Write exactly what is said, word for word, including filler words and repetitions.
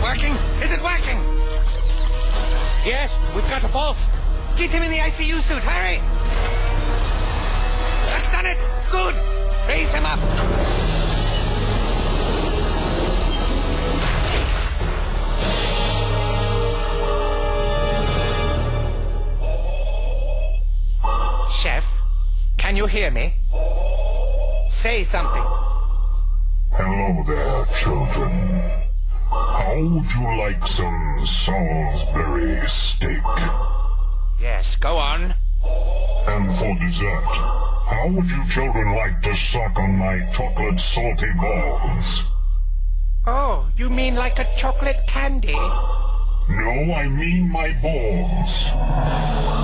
Working? Is it working? Yes, we've got a pulse. Get him in the I C U suit, hurry! That's done it! Good! Raise him up! Chef, can you hear me? Say something. Hello there, children. How would you like some Salisbury steak? Yes, go on. And for dessert, how would you children like to suck on my chocolate salty balls? Oh, you mean like a chocolate candy? No, I mean my balls.